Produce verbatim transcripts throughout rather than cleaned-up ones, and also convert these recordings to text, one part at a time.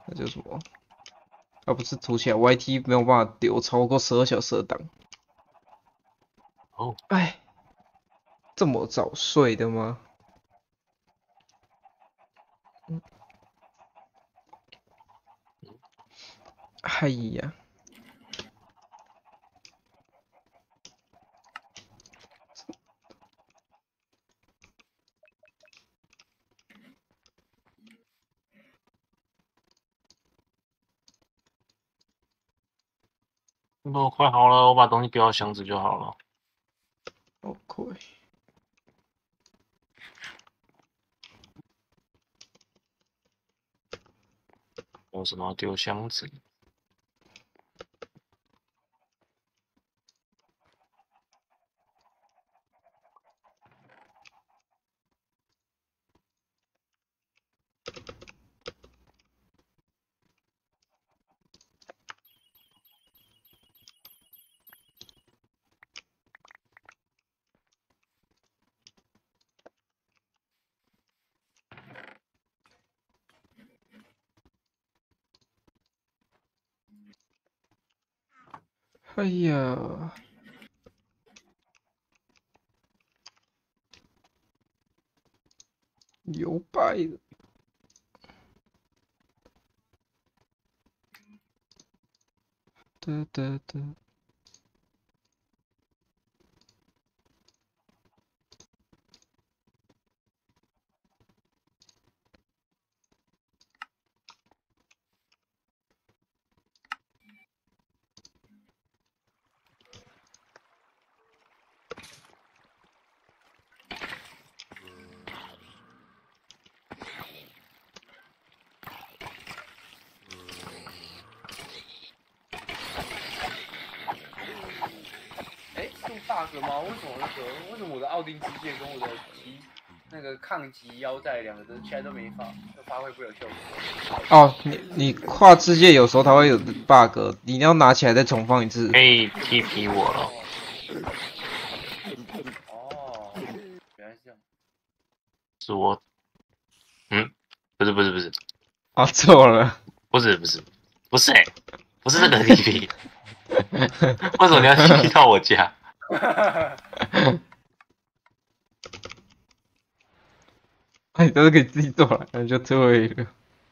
那叫什么？啊，不是涂起来 Y T 没有办法留超过十二小时的档。 哦， 哎，这么早睡的吗？嗯，哎呀。 那我快好了，我把东西丢到箱子就好了。 OK。 有什么要丢箱子？ 哎呀，有败了。哒哒哒。 哎，是 bug 吗？为什么那个为什么我的奥丁之剑跟我的极那个抗击腰带两个都现在都没发，都发挥不了效果？ 哦，你你跨世界有时候它会有 bug，你要拿起来再重放一次。 可以踢皮我了。 哦，原来是这样。 是我，嗯，不是不是不是， 啊，错了。 不是不是不是哎、欸，不是这个 T P。为什么你要踢到我家？ 哎，都是可以自己做了，那就对了。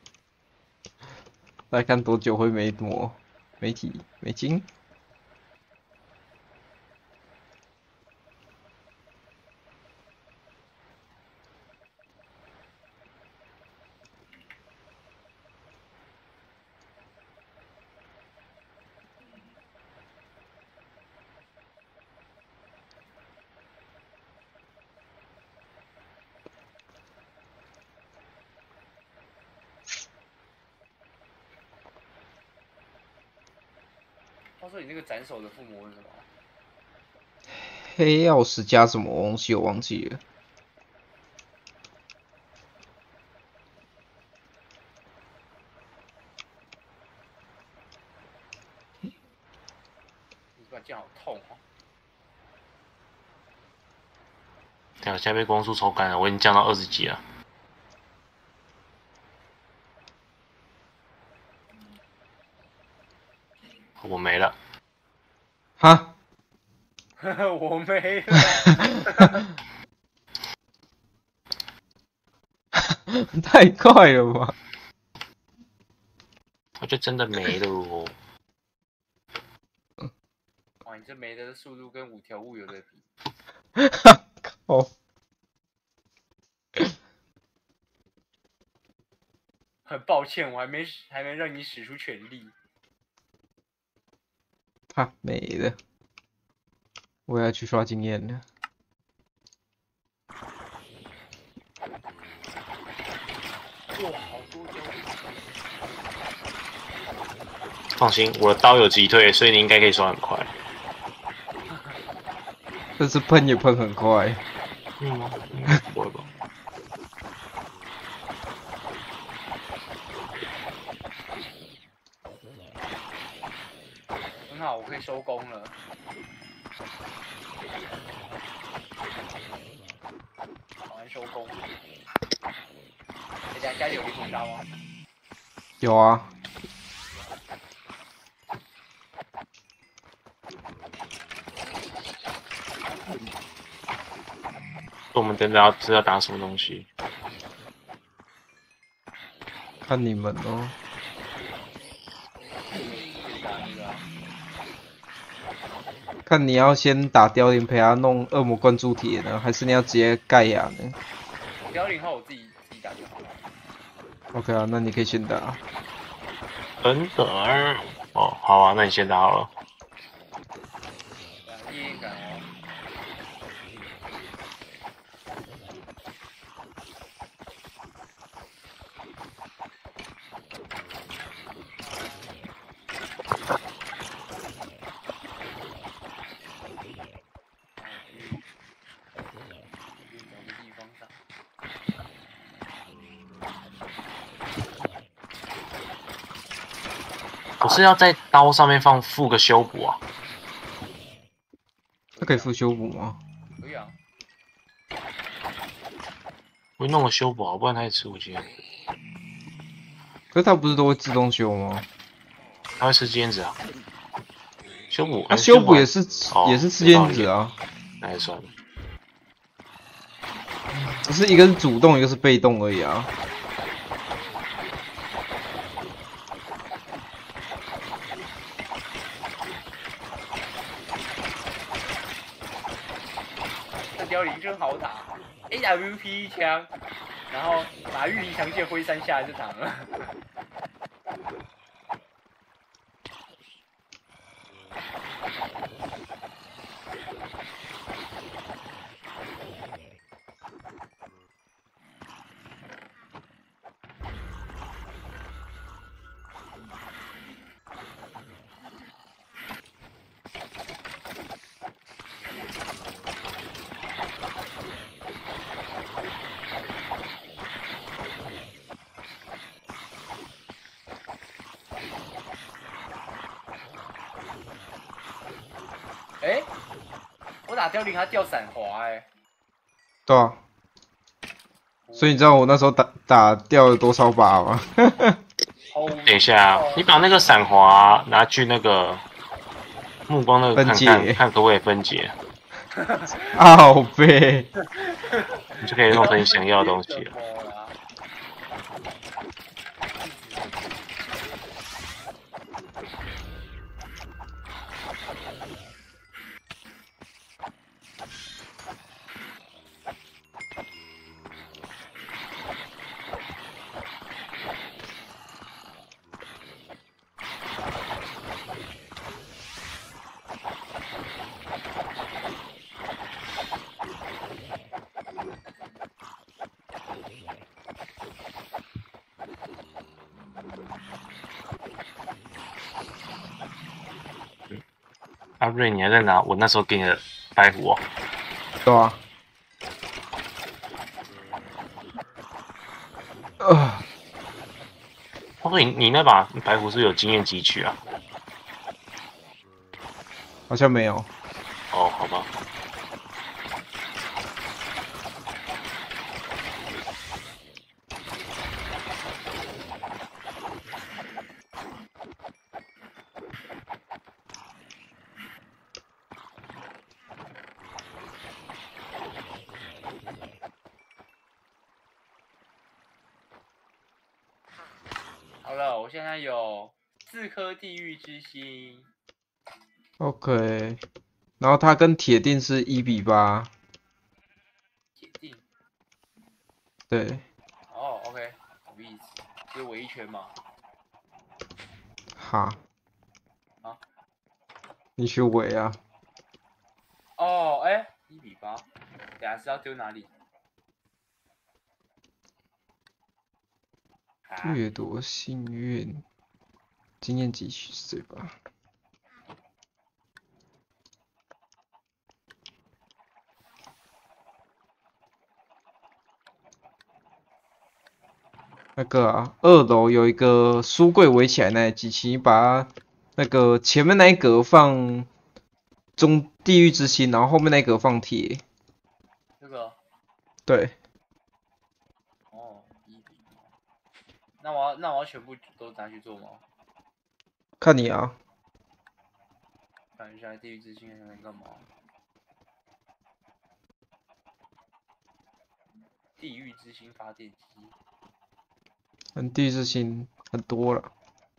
来看多久会没魔、没体、没金。 话说你那个斩首的附魔是什么？ 黑曜石加什么东西我忘记了。 你把剑好痛哦！ 对啊，现在被光速抽干了，我已经降到二十级了。我没了。 哈？ 我没了。 太快了吧！ 我就真的没了哦。 哇，你这没的速度跟五条悟有的比。 靠！ 很抱歉，我还没还没让你使出全力。 哈，没了。我要去刷经验了。 哇，好多招！ 放心，我的刀有击退，所以你应该可以刷很快。 这次喷也喷很快。 嗯吗？不会吧？ 很好，我可以收工了。好，完收工。大家家里有离婚刀吗？ 有啊。 我们等等要知道打什么东西。 看你们哦。看你要先打凋零陪他弄恶魔灌注铁呢，还是你要直接盖亚呢凋零后我自己自己打就好了。 ？OK 啊，那你可以先打。 等等，哦，好啊，那你先打好了。 夜宴感哦。 我是要在刀上面放附个修补啊？ 它可以附修补吗？ 可以啊。 我弄个修补啊，不然它也吃我经验值。 可是它不是都会自动修吗？ 它会吃经验值啊。修补， 它、 欸、 修补也是、 哦、 也是吃经验值啊。 那也算了。 只是一个是主动，一个是被动而已啊。 这凋零真好打 ，A W P 一枪，然后把玉林长剑挥三下就躺了。哎、欸，我打凋零它掉闪滑哎、欸。 对啊。所以你知道我那时候打打掉了多少把吗？ 等一下，你把那个闪滑拿去那个目光那个看看，看可不可以分解。 好呗。 你就可以弄成你想要的东西了。阿瑞，你还在拿我那时候给你的白虎哦？ 对啊。呃， 我说你你那把白虎是有经验汲取啊？ 好像没有。 哦，好吧。 好了，我现在有四颗地狱之心。 OK， 然后它跟铁定是一比八。 铁定。 对。 哦 ，OK， 什么意思？就是围一圈嘛。 哈。 啊？ 你去围啊。 哦，哎、欸，一比八，等下是要丢哪里？ 掠夺幸运，经验汲取是对吧？那个啊，二楼有一个书柜围起来那机器，你把它那个前面那一格放中地狱之心，然后后面那一格放铁。 这个。 对。 哦，一比八。 那我要那我要全部都拿去做吗？ 看你啊。 看一下地狱之心还能干嘛？地狱之心发电机。 嗯，地狱之心很多了。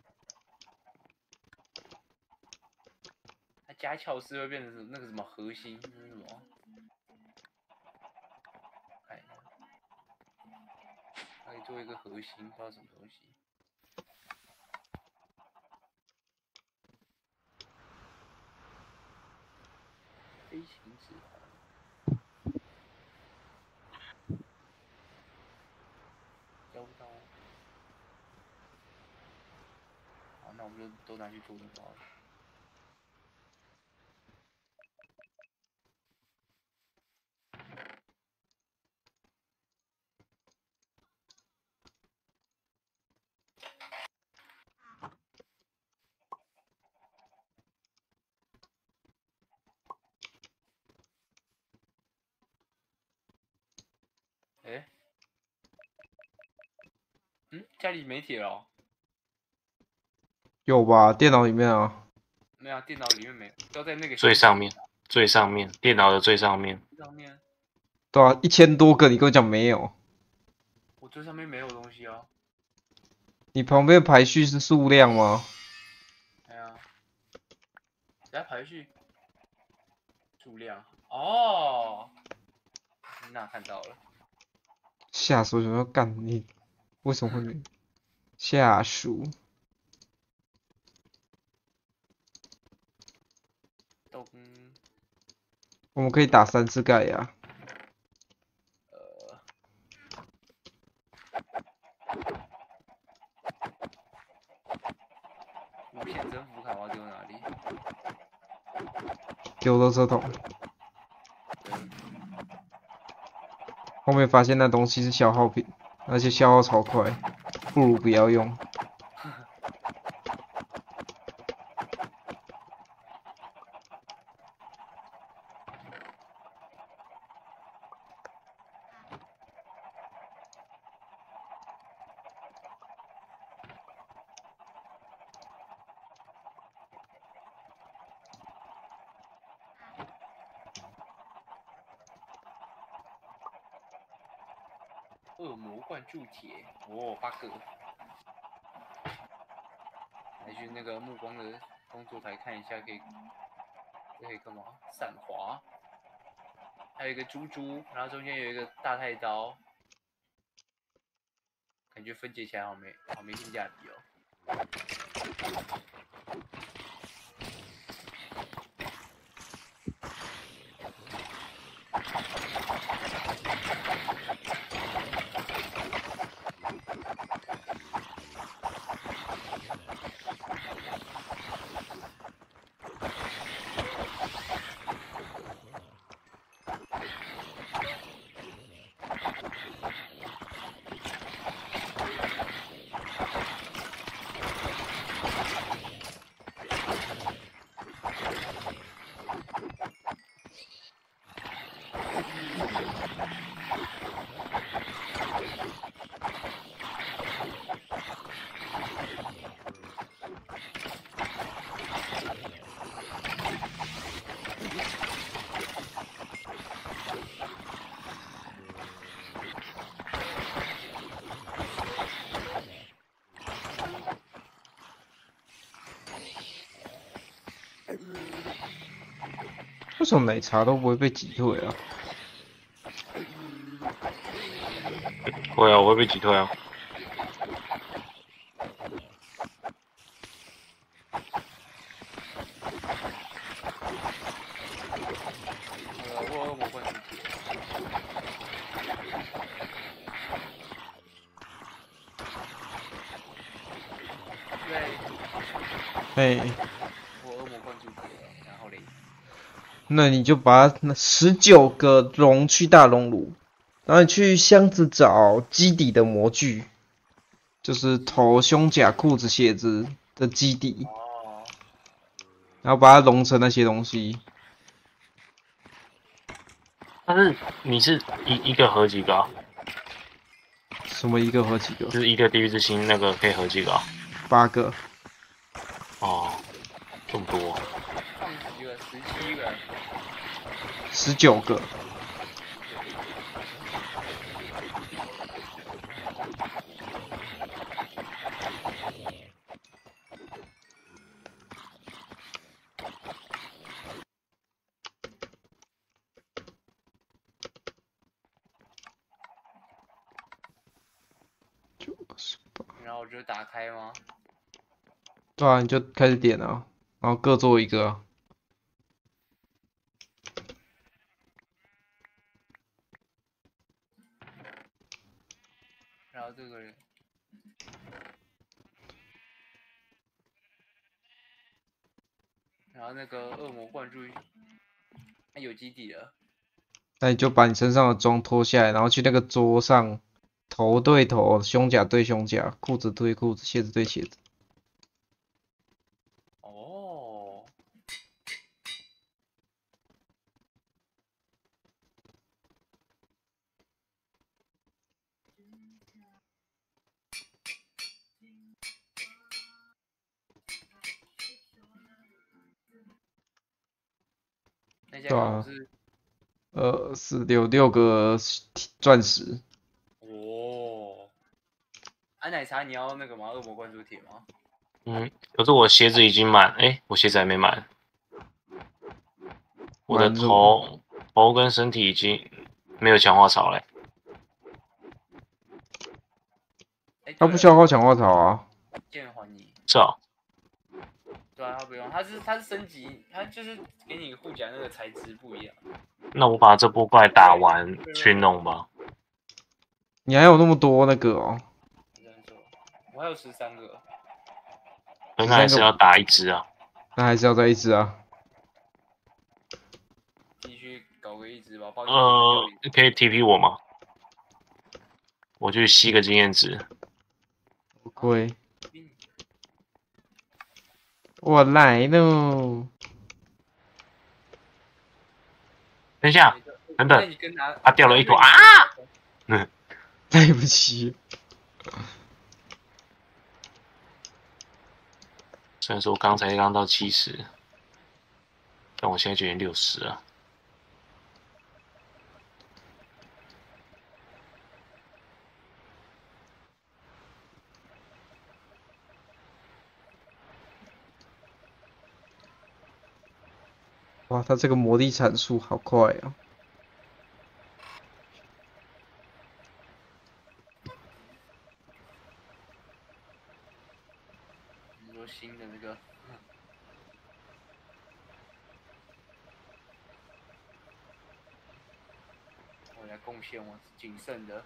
它加巧思会变成那个什么核心，那是什么？看一下，可以做一个核心，不知道什么东西。飞行指环。交不到。好，那我们就都拿去做就好了。哎，嗯，家里没铁了、哦。 有吧？电脑里面啊。 没有，电脑里面没有，都在那个最上面，最上面，电脑的最上面。 上面。 对啊，一千多个，你跟我讲没有？ 我最上面没有东西啊。 你旁边排序是数量吗？ 哎呀，来排序。数量哦，那看到了。 下属想要干你，为什么会没？下属。 咚。 我们可以打三次盖呀。 呃。无限征服卡我要丢哪里？ 丢垃圾桶。后面发现那东西是消耗品，而且消耗超快，不如不要用。 恶魔灌注铁，哦，八个。来去那个目光的工作台看一下，可以，这可以干嘛？散滑，还有一个猪猪，然后中间有一个大太刀，感觉分解起来好没好没性价比哦。 为什么奶茶都不会被击退啊？ 会啊，我会被击退啊。 呃，我恶魔灌注铁。对。 嘿。 我恶魔灌注铁，然后嘞。 那你就把那十九个龙去大熔炉，然后你去箱子找基底的模具，就是头、胸甲、裤子、鞋子的基底， 哦。 然后把它融成那些东西。 但是你是一一个合几个、啊？ 什么一个合几个？ 就是一个地狱之心那个可以合几个啊？ 八个。 哦，这么多。 放几个？十七个。 十九个。 然后我就打开吗？ 对啊，你就开始点啊，然后各做一个啊。 然后这个，然后那个恶魔灌注，它有基底了。 那你就把你身上的装脱下来，然后去那个桌上，头对头，胸甲对胸甲，裤子对裤子，鞋子对鞋子。 哦。那家刚好是。 呃，四六六个钻石。 哦。啊，奶茶你要那个吗？恶魔灌注铁吗？ 嗯，可是我鞋子已经满，哎、欸，我鞋子还没满。我的头头跟身体已经没有强化槽嘞。 他不需要花强化槽啊。 剑还你。 是啊。 对啊，他不用，他是他是升级，他就是给你护甲那个材质不一样。 那我把这波怪打完去弄吧。 你还有那么多那个哦。 我还有十三个。 那还是要打一只啊。 那还是要再一只啊。 继续搞个一只吧。 呃，可以 T P 我吗？我去吸个经验值。 不会。我来喽。 等一下，等等，他掉了一坨啊！嗯， 对不起。 虽然说我刚才刚到七十，但我现在就已经六十了。 哇，他这个魔力产出好快啊！ 你说新的那个，我来贡献我仅剩的。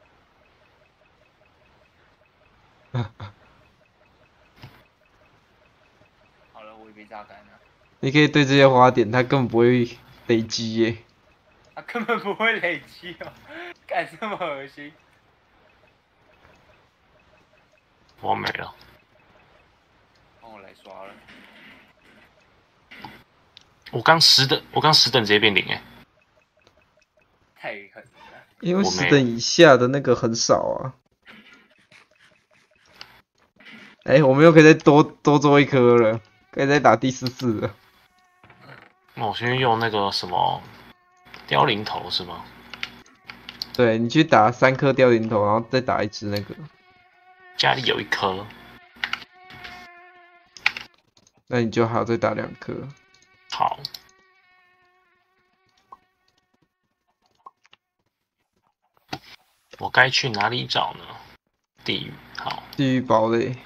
好了，我也被榨干了。 你可以对这些花点，它根本不会累积耶。 它根本不会累积哦，干这么恶心。 我没了。 换我来刷了。 我刚十等，我刚十等直接变零哎。 太狠了。 因为十等以下的那个很少啊。哎、欸，我们又可以再多多做一颗了，可以再打第四次了。 那我先用那个什么凋零头是吗？ 对，你去打三颗凋零头，然后再打一只那个。 家里有一颗。 那你就还要再打两颗。 好。我该去哪里找呢？地狱，好。 地狱堡垒。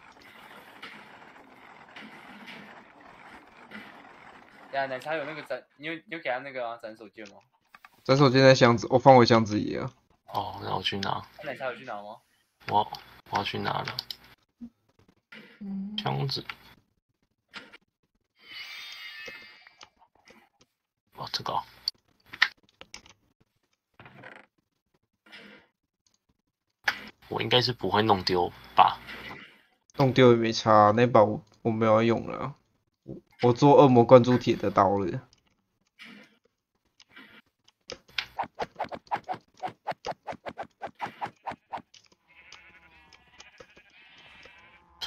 呀，奶茶有那个斩，你有你有给他那个啊斩首剑吗？ 斩首剑在箱子，我放回箱子里了。 哦，那我去拿。 奶茶有去拿吗？ 我我要去拿了。箱子。哦，这个、哦。我应该是不会弄丢吧？ 弄丢也没差，那把我我没有要用了。我做恶魔灌注铁的刀了。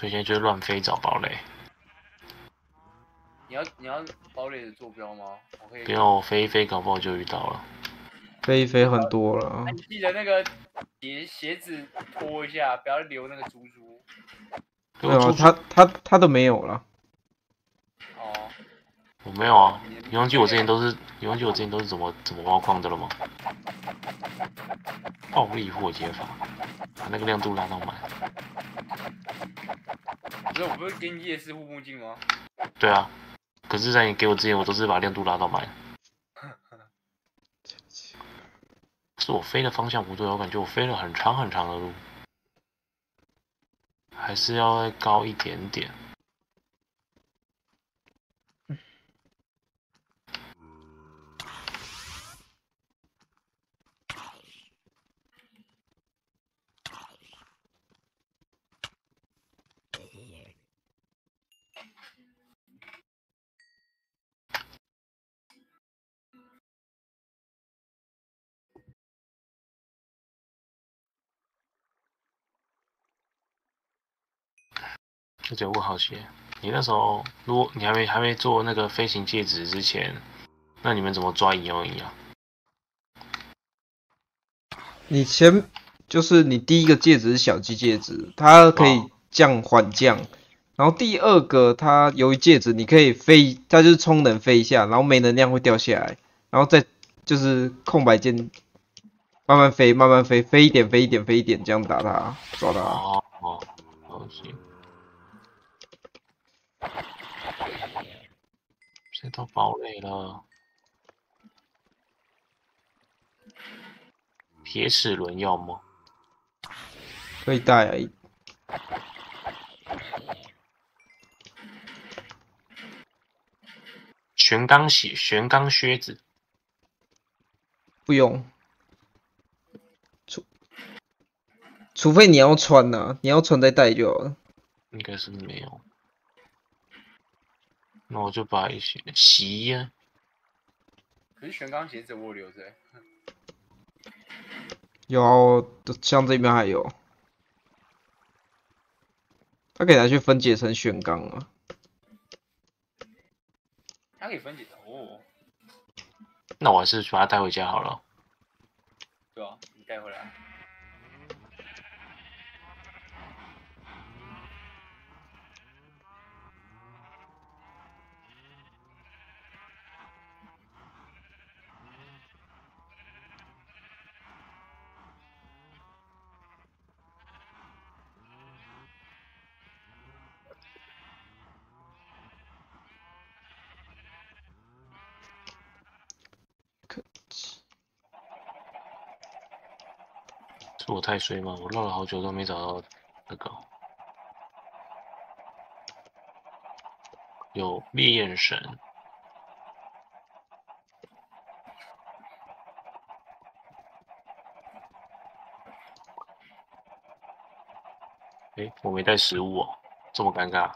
所以现在就是乱飞找堡垒。 你要你要堡垒的坐标吗？我可以。 不要飞一飞，搞不好就遇到了。 飞一飞很多了。 啊、你记得那个鞋鞋子脱一下，不要留那个珠珠。 没有，他他他都没有了。 哦。 我没有啊，你忘记我之前都是，你忘记我之前都是怎么怎么挖矿的了吗？暴力破解法，把那个亮度拉到满。 不是，我不是给你夜视护目镜吗？ 对啊，可是，在你给我之前，我都是把亮度拉到满。是我飞的方向不对，我感觉我飞了很长很长的路，还是要再高一点点。而且我好奇，你那时候如果你还没还没做那个飞行戒指之前，那你们怎么抓一幺一啊？ 你前就是你第一个戒指是小鸡戒指，它可以降缓降，然后第二个它由于戒指你可以飞，它就是充能飞一下，然后没能量会掉下来，然后再就是空白键慢慢飞，慢慢飞，飞一点，飞一点，飞一点，这样打它，抓它。 哦哦，好行。谁到堡垒了？铁齿轮要吗？ 可以带而已。 玄钢鞋，玄钢靴子。 不用，除除非你要穿呐、啊，你要穿再带就好了。 应该是没有。那我就把一些洗衣啊。 可是玄钢鞋子我留着、欸。 有，像这边还有，它可以拿去分解成玄钢啊。 它可以分解哦。 那我还是把它带回家好了。 对啊，你带回来。 是我太衰吗？我绕了好久都没找到那个。有烈焰神。哎、欸，我没带食物哦，这么尴尬。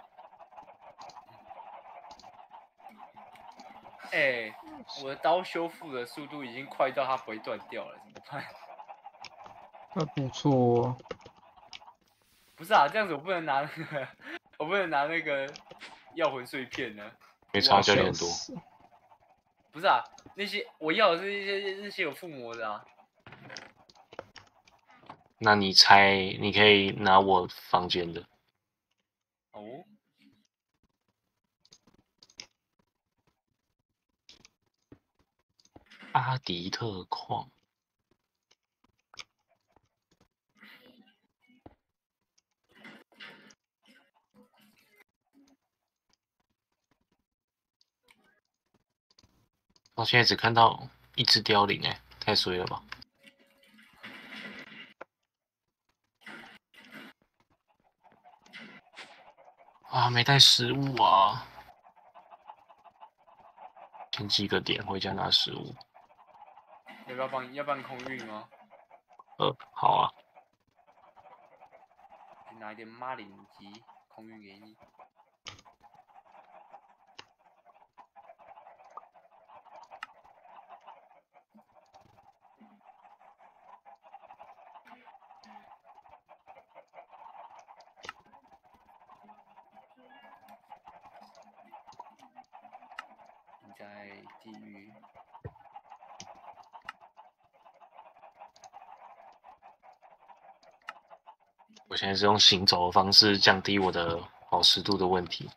哎、欸，我的刀修复的速度已经快到它不会断掉了，怎么办？ 那不错、啊。 不是啊，这样子我不能拿那个，我不能拿那个药魂碎片呢。 没差，教练很多。 不是啊，那些我要的是那些那些有附魔的啊。 那你猜，你可以拿我房间的。 哦。 阿迪特矿。我现在只看到一只凋零，哎，太衰了吧！啊，没带食物啊！先记个点，回家拿食物。 要不要帮？要不然空运吗？ 呃，好啊。 去拿一点马铃鸡空运给你。 在地狱。 我现在是用行走的方式降低我的饱食度的问题。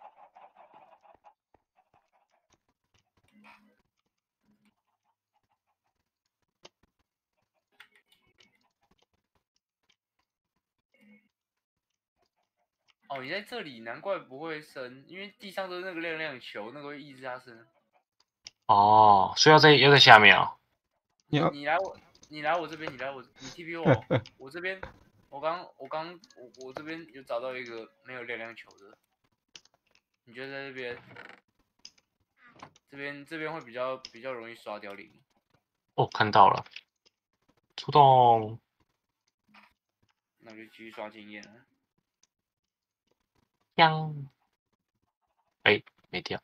哦，你在这里，难怪不会升，因为地上都是那个亮亮球，那个会抑制它升。 哦，所以要在要在下面啊。 你你要你来我你来我这边，你来我你 T P 我，我这边我刚我刚我我这边有找到一个没有亮亮球的，你觉得在这边这边这边会比较比较容易刷掉零？ 哦，看到了，出动。 那就继续刷经验了。 锵！哎，没掉。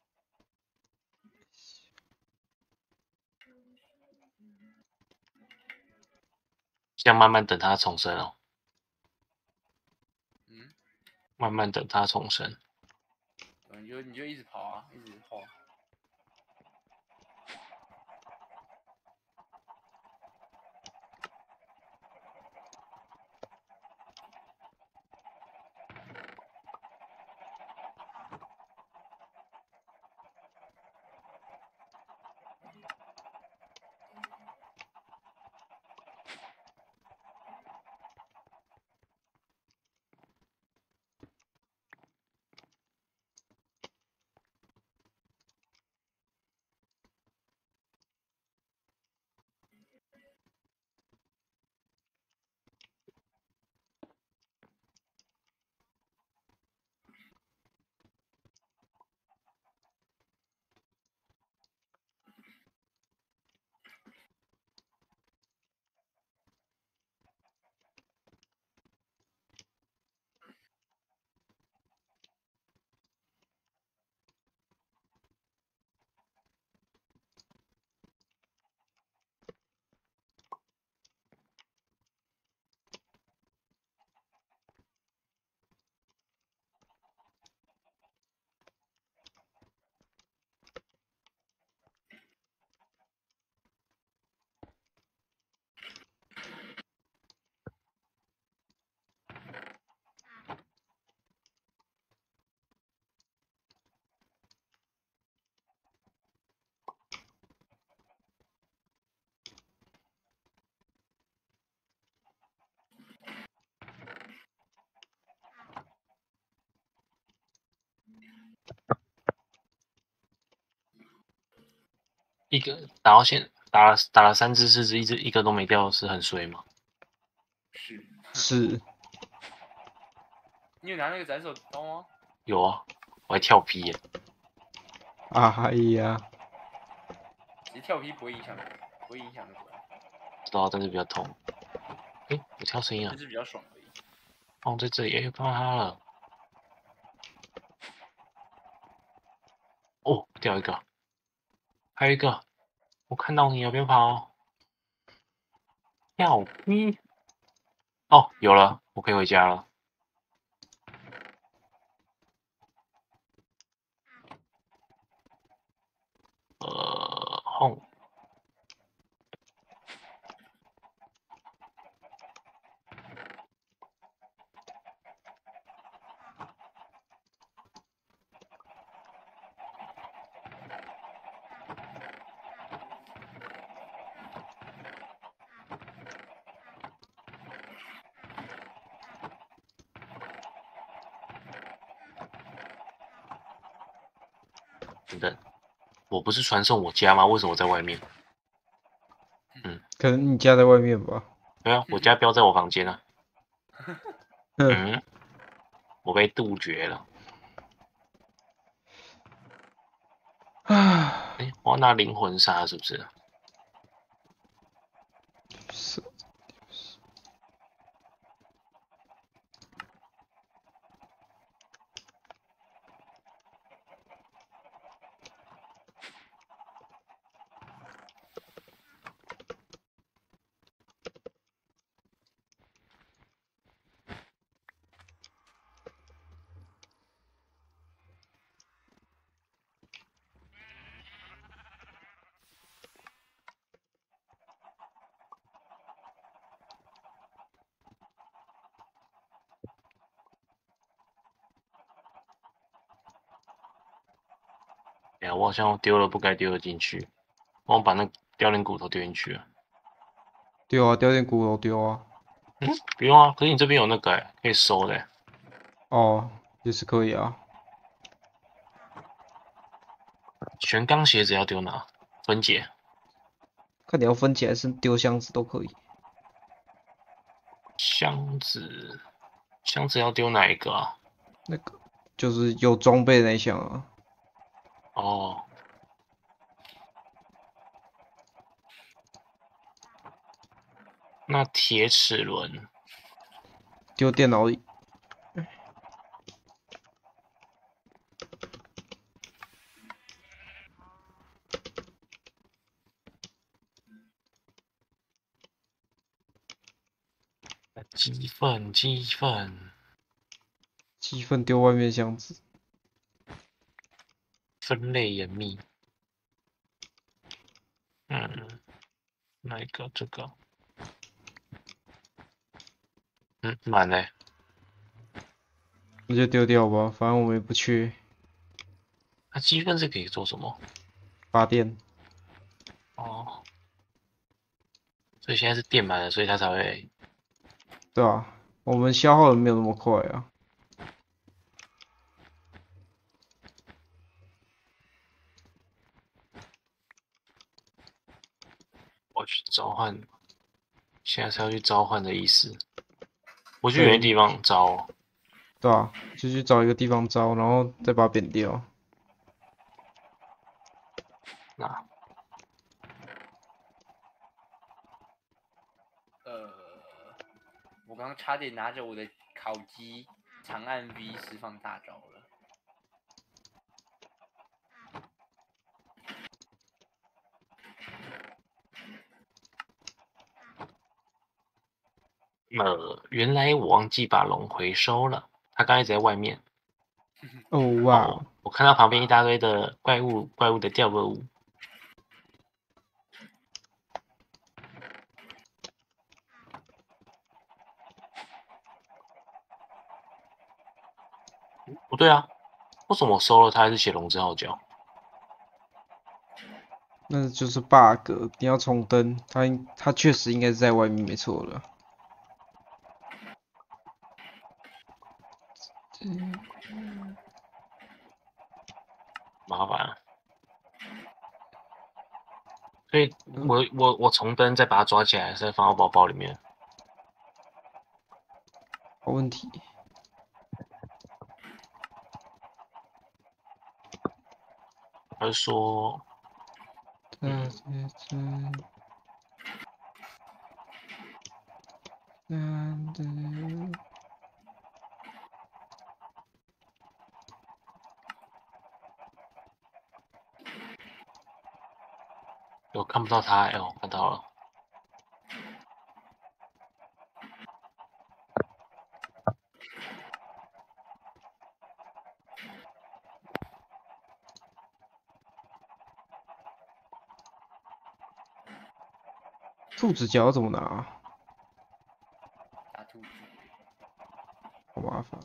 这样慢慢等它重生哦。 嗯， 慢慢等它重生。 你就你就一直跑啊，一直晃。 一个打到现打了打了三只四只，一只一个都没掉，是很衰吗？ 是。 是你有拿那个斩首刀吗？ 有啊，我还跳劈耶。 哎呀， 其实跳劈不会影响，不会影响那个， 知道，但是比较痛。诶，我跳声音了。 就是比较爽而已。 哦，在这里，诶，看到它了。哦，掉一个，还有一个，我看到你了，别跑。跳劈。哦，有了，我可以回家了。呃，轰。等等，我不是传送我家吗？为什么我在外面？嗯， 可能你家在外面吧。 对啊，我家标在我房间啊。 嗯， 嗯，我被杜绝了。 啊， 哎，我要拿灵魂杀是不是？ 是哎呀，我好像丢了不该丢的进去，忘把那凋零骨头丢进去了。 丢啊，掉点骨头丢啊。 嗯，不用啊，可是你这边有那个、欸、可以收的、欸。 哦，也是可以啊。 全钢鞋子要丢哪？分解。 看你要分解还是丢箱子都可以。 箱子，箱子要丢哪一个啊？ 那个就是有装备的那一项啊。 哦。那铁齿轮丢电脑里。 鸡粪，鸡粪， 鸡粪丢外面箱子。 分类严密。嗯，哪一个？这个。嗯，满嘞。 那就丢掉吧，反正我们也不缺。 那鸡粪是可以做什么？ 发电。 哦，所以现在是电满了，所以它才会。 对啊，我们消耗的没有那么快啊。 我去召唤，现在是要去召唤的意思。我去对远的地方招。 对啊，就去找一个地方招，然后再把它扁掉。 那呃，我刚刚差点拿着我的烤鸡长按 V 释放大招了。 呃，原来我忘记把龙回收了，它刚才在外面。 哦哇哦，我看到旁边一大堆的怪物，怪物的掉落物。不对啊，为什么我收了它还是写龙之号角？ 那就是 bug，你要重登，它它确实应该是在外面，没错了。 麻烦啊。所以我我我重登再把它抓起来，再放到包包里面。 好问题。 还是说， 嗯嗯嗯。 我看不到它，哎、我看到了。 兔子脚怎么拿？ 打兔子。 好麻烦。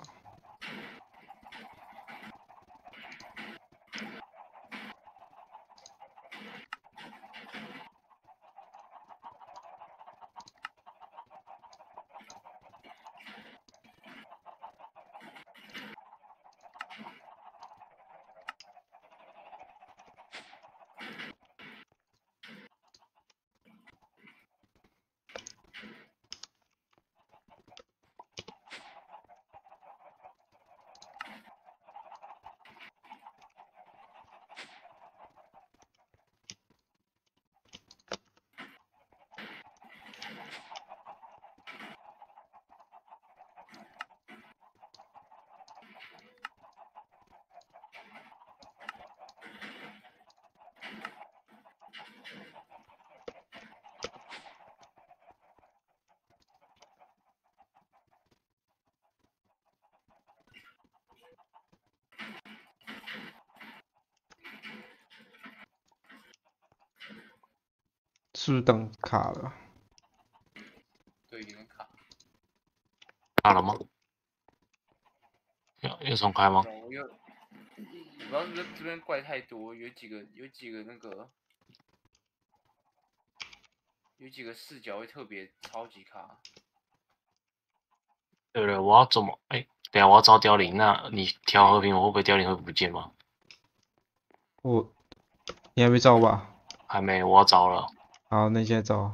是不是等卡了？ 对，有点卡。 卡了吗？要要重开吗？ 有又知道是不是这边怪太多，有几个有几个那个有几个视角会特别超级卡。 对了，我要怎么？哎、欸，等下我要招凋零，那你调和平，我会不会凋零会不见吗？ 我，你还没招吧？ 还没，我要招了。 好，那你现在招。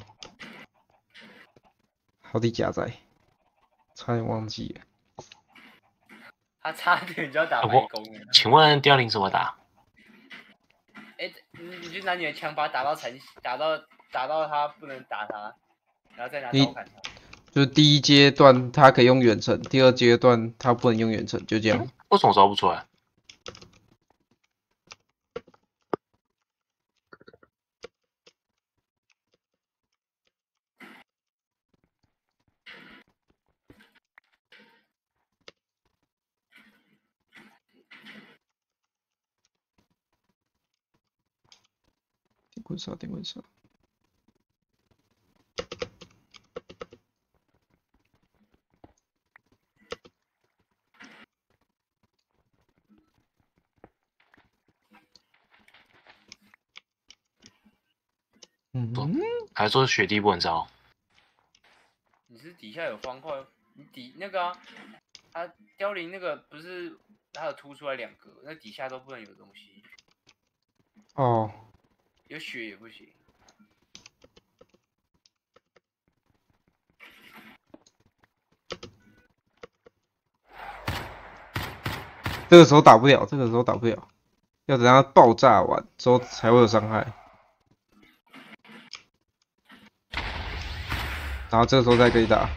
好的假仔，差点忘记了。 他差点就要打啊白宫了。 请问凋零怎么打？ 哎、欸，你你就拿你的枪把他打到残，打到打到他不能打他，然后再拿刀砍他。 就是第一阶段他可以用远程，第二阶段他不能用远程，就这样。 为什么招不出来？ 电棍杀，电棍杀。嗯哼， 还说雪地不能招。 你是底下有方块，你底那个啊，他凋零那个不是它有凸出来两格，那底下都不能有东西。 哦。 有血也不行。 这个时候打不了，这个时候打不了，要等它爆炸完之后才会有伤害。然后这个时候再可以打。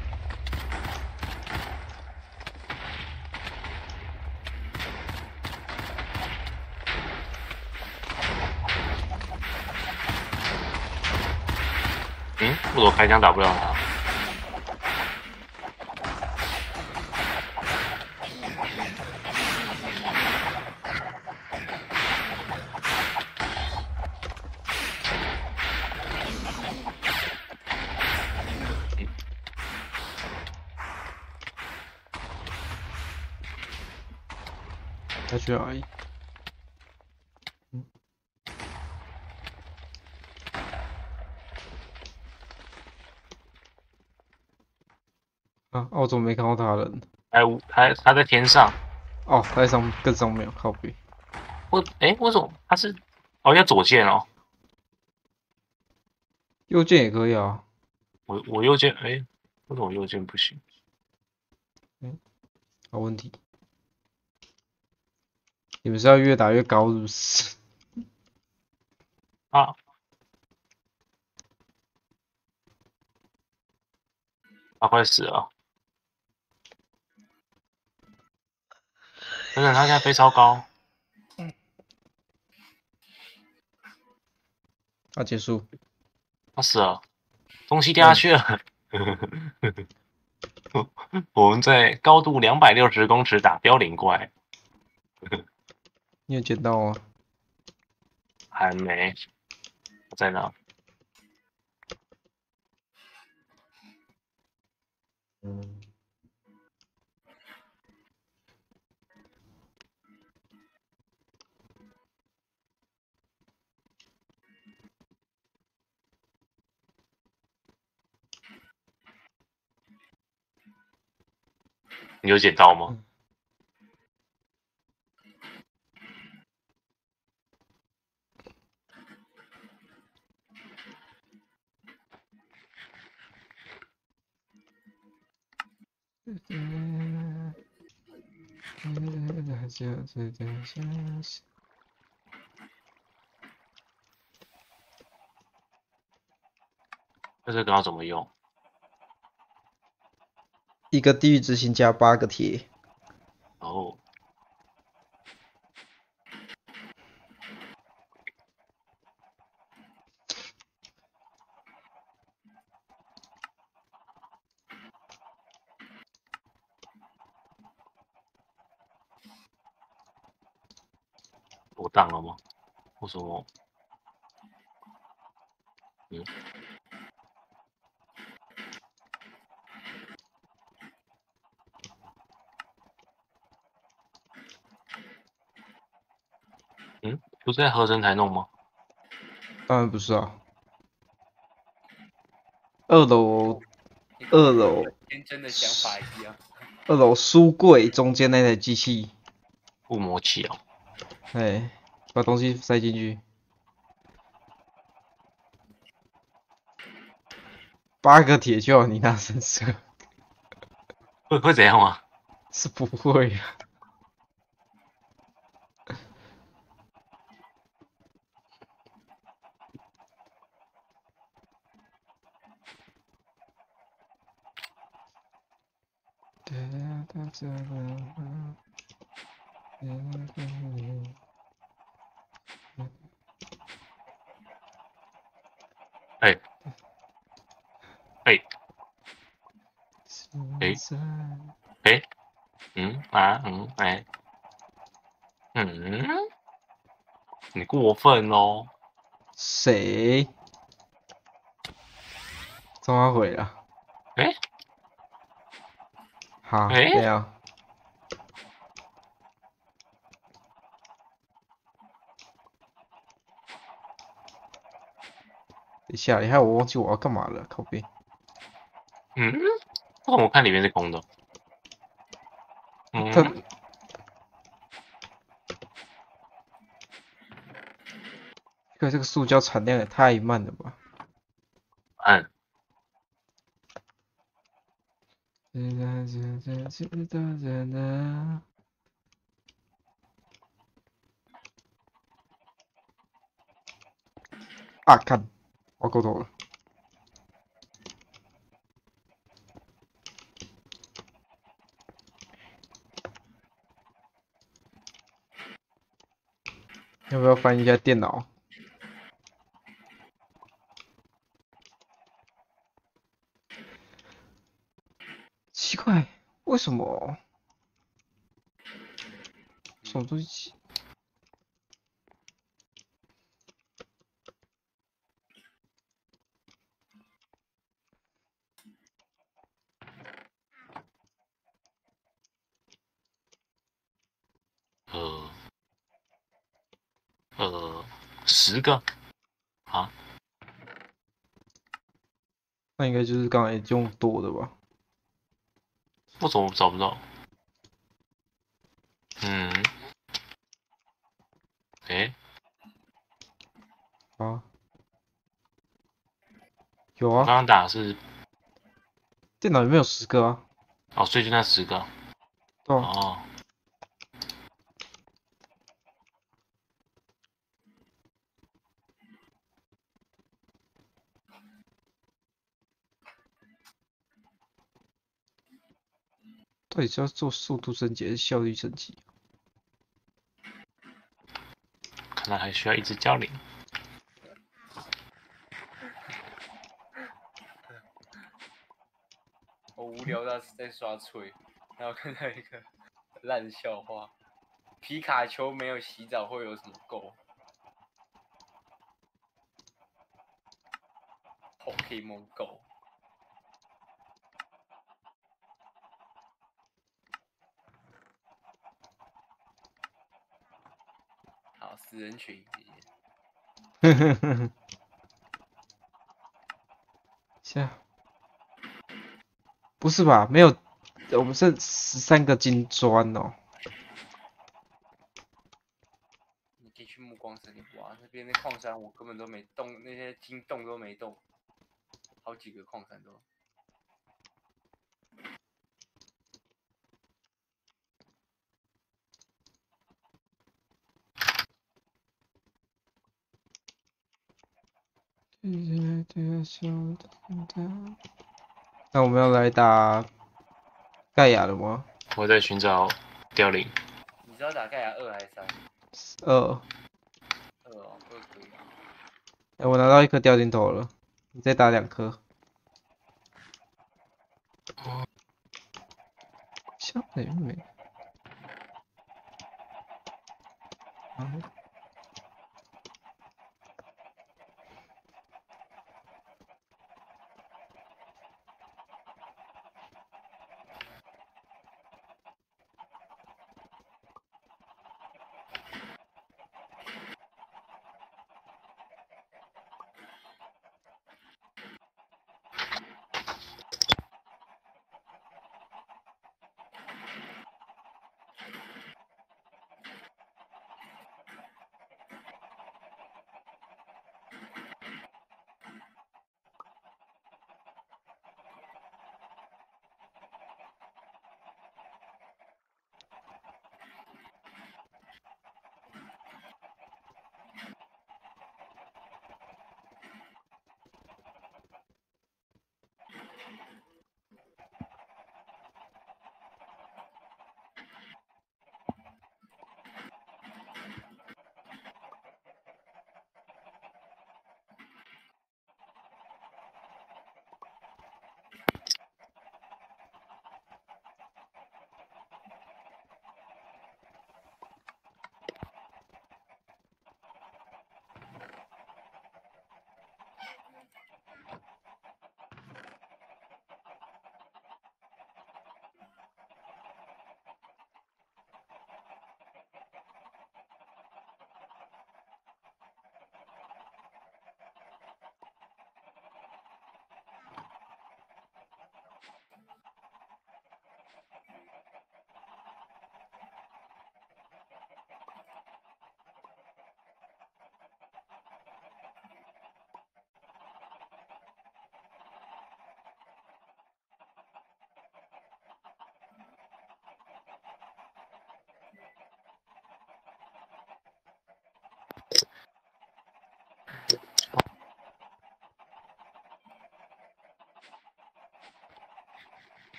嗯，为什么开枪打不了他？ 他去哪里？嗯。啊，我怎么没看到他人？ 哎，他他在天上。 哦，他在上更上面，靠背。 我哎，为什么他是？哦，要左键哦。 右键也可以啊。 我我右键哎，为什么右键不行？ 嗯，好问题。你们是要越打越高是不是？ 啊，他快死了。等等，他现在飞超高。 啊，结束。 他死了，东西掉下去了。我们在高度两百六十公尺打凋零怪。 你有捡到吗？ 还没，在哪？ 嗯。 你有捡到吗？ 嗯。 那这个要怎么用？ 一个地狱之心加八个铁。 哦。我当了吗？为什么？嗯。 嗯，不是在合成台弄吗？ 当然不是啊。二楼，二楼， 天真的想法一样。 二楼书柜中间那台机器， 雾膜器哦。 哎，把东西塞进去。八个铁锹，你拿三十个， 会会怎样吗？ 是不会啊。 哎哎哎哎，嗯啊嗯哎嗯，你过分喽！ 谁？中他回了。 哎好， 哎， 这样。等一下，你害我忘记我要干嘛了，靠背。 嗯，为什么我看里面是空的？ 他， 嗯， 可这个塑胶产量也太慢了吧？ 按啊，看，我够头了。要不要翻一下电脑？奇怪，为什么什么东西？ 呃呃十个啊？ 那应该就是刚才用多的吧？ 我怎么找不到？嗯，哎， 啊，有啊， 我刚刚打的是电脑里面有十个啊。 哦，所以就那十个对啊， 哦。 到底是要做速度升级还是效率升级？ 可能还需要一直教练。 我无聊到在刷锤，然后看到一个烂笑话：皮卡丘没有洗澡会有什么垢？Pokemon Go。好，死人群，谢谢。 呵呵呵呵。下，不是吧？没有，我们剩十三个金砖哦。 你可以去暮光森林挖，那边的矿山我根本都没动，那些金洞都没动，好几个矿山都。 那我们要来打盖亚了吗？ 我在寻找凋零。 你知道打盖亚二还是三？ 二， 二哦，二可以啊。 哎，我拿到一颗掉金头了，你再打两颗。小妹妹。嗯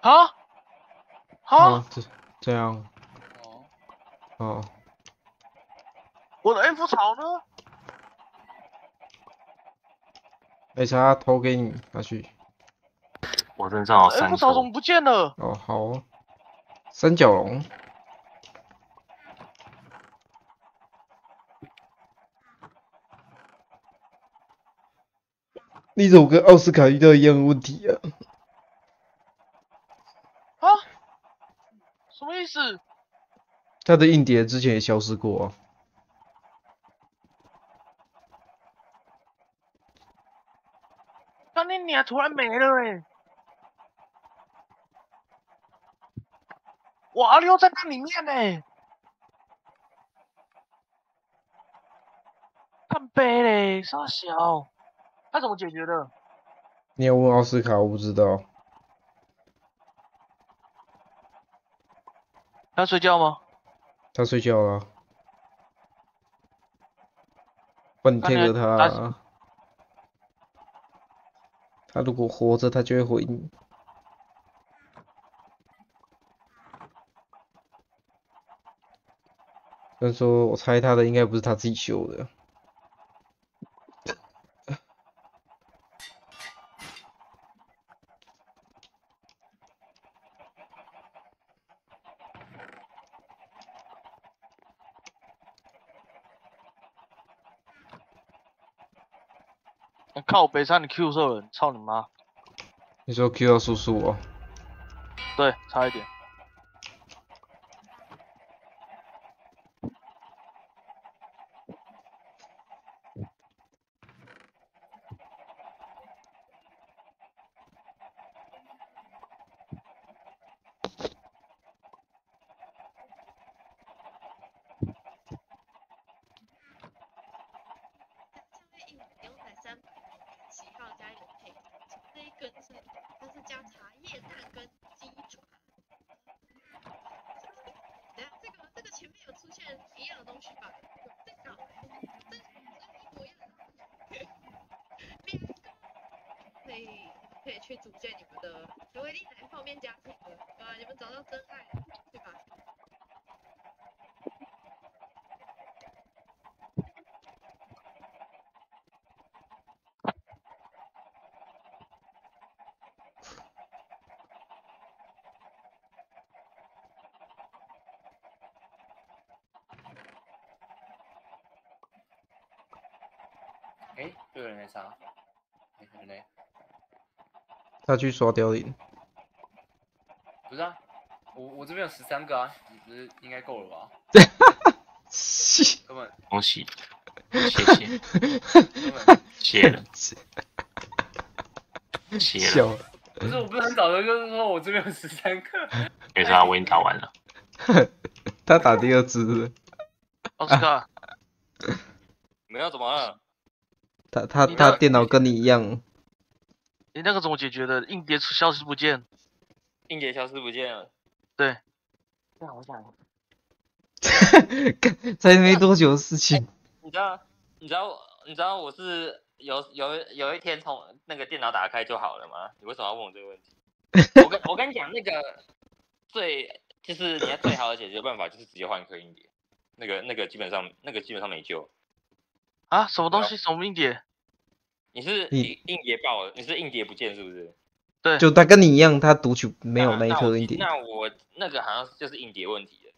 啊？哈？ 哦，这这样， 哦， 哦， 我的 F 草呢？ 没差，投给你，拿去。 我身上有我的 F 三颗， 草怎么不见了？ 哦，好哦，三角龙。你怎么跟奥斯卡遇到一样的问题啊？ 啊？什么意思？ 他的硬碟之前也消失过啊。 干你娘！突然没了哎、欸！我阿六在那里面呢、欸，看背嘞，傻小，他怎么解决的？ 你要问奥斯卡，我不知道。 他睡觉吗？ 他睡觉了。帮你 take 他、啊。他如果活着，他就会回你。但说，我猜他的应该不是他自己修的。 靠北山，你 Q 错人，操你妈！ 你说 Q 到叔叔哦？ 对，差一点。 这一根是它是加茶叶蛋跟鸡爪。等下这个这个前面有出现一样的东西吧？有这个，这这一模一样的。两个可以可以去组建你们的维维利奶泡面家庭了，啊，你们找到真爱了，对吧？ 哎，这个人在杀，哎，人呢？ 他去刷凋零。 不是啊，我我这边有十三个啊，你不是应该够了吧？根本恭喜，谢谢， 根本谢了，谢笑了， 不是，我不是很早的，就是说我这边有十三个。 没事啊，我已经打完了。 他打第二只了。 奥斯卡， 没有怎么了？ 他他你的他电脑跟你一样。 你那个怎么解决的？硬碟消失不见。 硬碟消失不见了。 对。 那我想， 才没多久的事情。 你知道，你知道，你知道我是有有有一天从那个电脑打开就好了吗？你为什么要问我这个问题？我跟我跟你讲，那个最就是你要最好的解决办法就是直接换一颗硬碟，那个那个基本上那个基本上没救。 啊？什么东西？什么硬碟？ 你是硬硬碟爆了，你是硬碟不见是不是？ 对。 就他跟你一样，他读取没有那一颗硬碟。 那我那个好像就是硬碟问题了，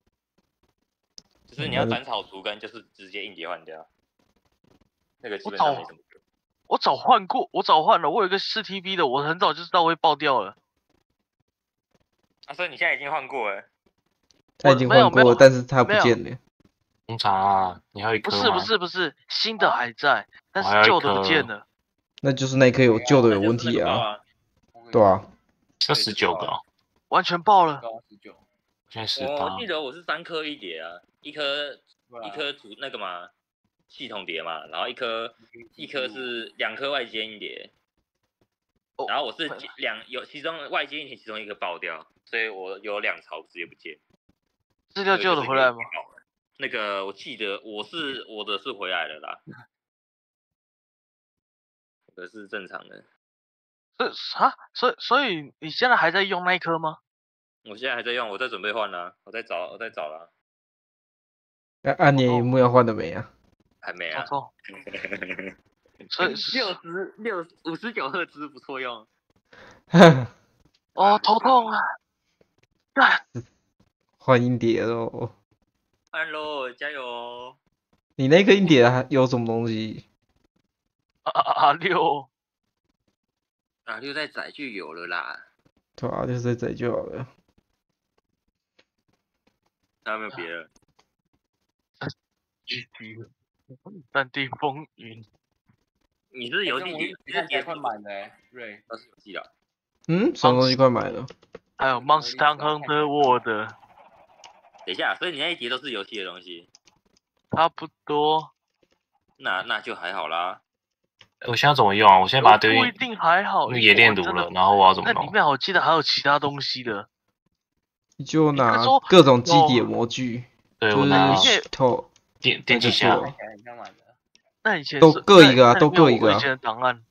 就是你要斩草除根，就是直接硬碟换掉。那个基本上没什么用。 我早换过，我早换了，我有一个四 T B 的，我很早就知道会爆掉了。 啊，所以你现在已经换过了？ 他已经换过了，但是他不见了。 红茶啊，你还有一颗吗？ 不是不是不是，新的还在，但是旧的不见了。 那就是那颗有旧的有问题啊。对啊。 这十九个哦。 完全爆了。 十九。 现在十八。 我记得我是三颗一碟啊，一颗一颗主那个嘛系统碟嘛，然后一颗一颗是两颗外接硬碟。然后我是两有其中外接硬碟其中一个爆掉，所以我有两槽直接不见。 资料救得回来吗？ 那个我记得我是我的是回来了啦，我的是正常的。 所以啊，所以所以你现在还在用那一颗吗？ 我现在还在用，我在准备换啦，我在找，我在找啦， 那按年荧幕要换了没啊？ 还没啊。 错错，所以六十六五十九赫兹不错用。 哦头痛啊！干， 换硬碟喽！ 换喽，加油哦！ 你那颗硬碟还有什么东西？ 啊啊啊六， 啊，六代载就有了啦。 对啊，就是在这就好了。 还有没有别的？ G T，淡定风云。 你是游戏我一你是直看起来碟快满了哎，瑞。 都是游戏了。 嗯，什么东西快买了？ 还有 Monster Hunter World， 等一下，所以你那一碟都是游戏的东西， 差不多。 那那就还好啦。 我现在怎么用啊？我现在把它丢进不一定还好， 那个冶炼炉了，然后我要怎么弄？ 那里面我记得还有其他东西的。 你就拿应该说各种基底的模具， 对， 就是我拿头电电击下下， 看起来很像满的。 那以前都是各一个啊那都各一个啊那里面有我以前的档案。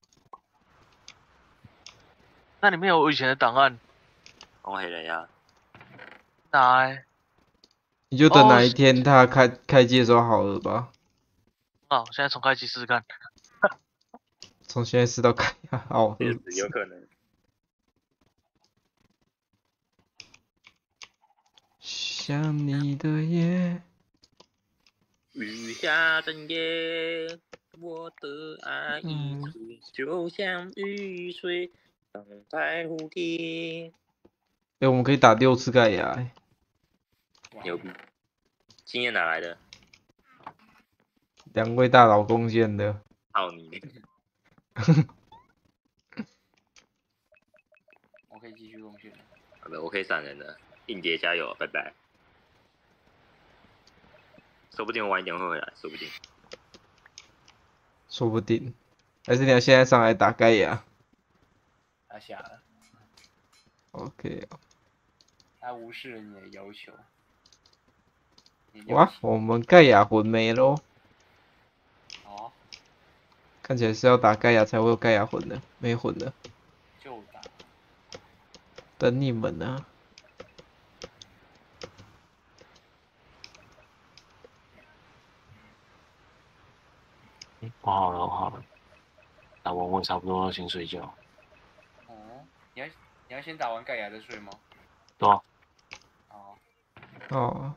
那里面有我以前的档案。 我黑了呀。 来， 你就等哦哪一天它开开机的时候好了吧？ 啊，我现在重开机试试看。 从现在试到开好了。 有可能。 想你的夜， 雨下整夜，我的爱一直就像雨水荡在蝴蝶。 哎、我们可以打六次盖亚、欸， 牛逼！经验哪来的？ 两位大佬贡献的。 操你！ 我可以继续贡献。 好的，我可以闪人了。硬碟加油，拜拜。说不定我晚一点会回来，说不定。 说不定，还是你要现在上来打盖亚他下了， ？OK， 他无视了你的要求。你哇，我们盖亚魂没咯。 哦， 看起来是要打盖亚才会有盖亚魂的，没魂的， 就打。 等你们呢、 嗯我好了，我好了，打完我也差不多要先睡觉。 哦，你要你要先打完盖亚再睡吗？ 对啊， 哦， 哦，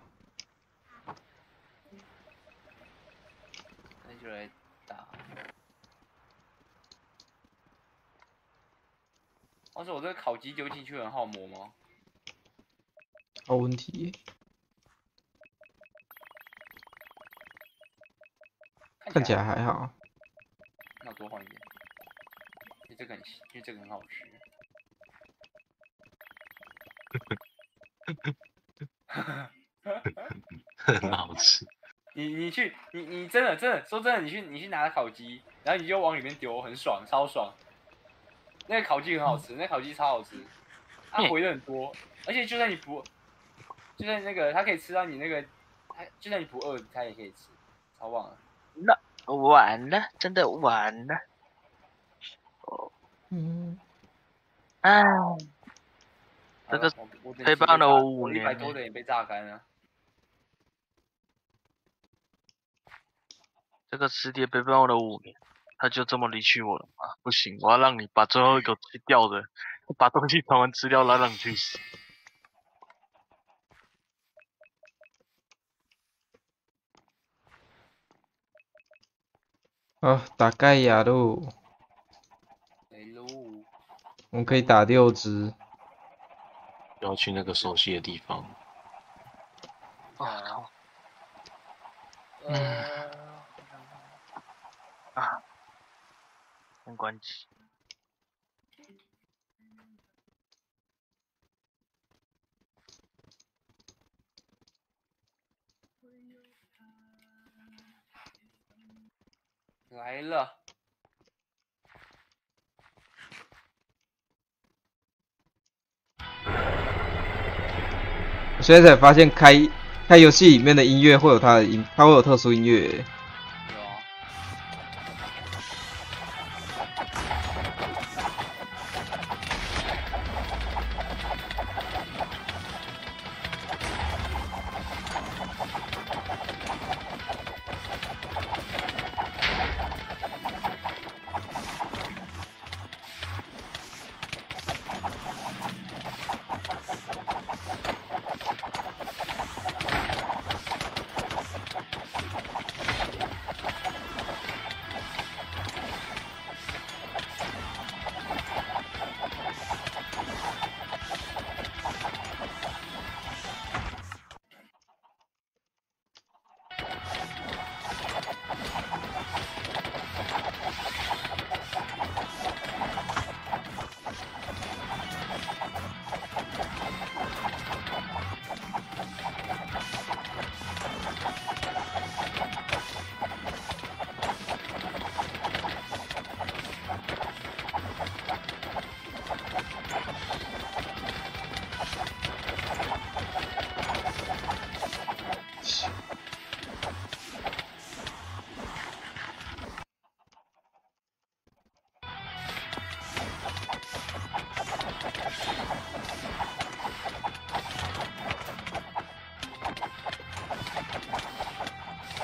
那就来打。但是我这个烤鸡丢进去很好磨吗？ 好问题。看起来还好。 那我多换一点，因为这个很，因为这个很好吃。 很好吃。 你你去你你真的真的说真的，你去你去拿烤鸡，然后你就往里面丢，很爽，超爽。那个烤鸡很好吃，那烤鸡超好吃，它回的很多，而且就算你不，就算那个它可以吃到你那个，它就算你不饿，它也可以吃，超棒的。 那完了，真的完了。哦， 嗯， 哎， 这个我陪伴了我五年一百多的也被榨干了。 这个磁碟陪伴我了五年，他就这么离去我了吗？不行，我要让你把最后一个吃掉的，把东西传完吃掉，然后让你去死。 啊，打盖亚喽！ 没喽， 我们可以打六只。 要去那个熟悉的地方。 啊靠！ 呃， 啊，先关机。 来了。 我现在才发现开开游戏里面的音乐会有它的音，它会有特殊音乐。 有啊。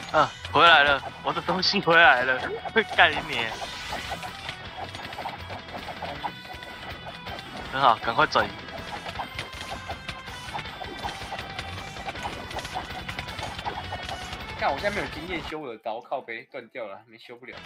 啊，回来了，我的东西回来了，干你！很好，赶快转移。 看我现在没有经验修我的刀，靠背断掉了，没修不了。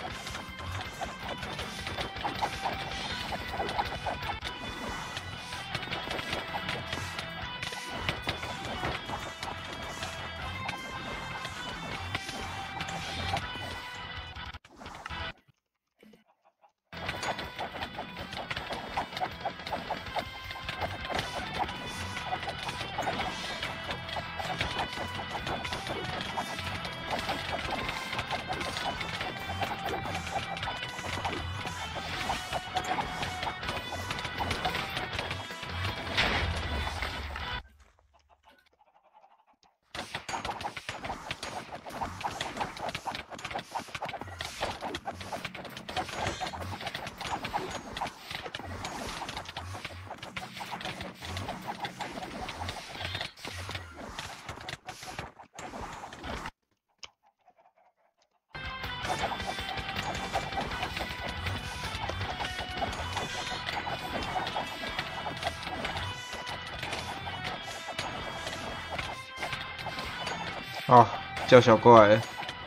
哦，叫小怪了。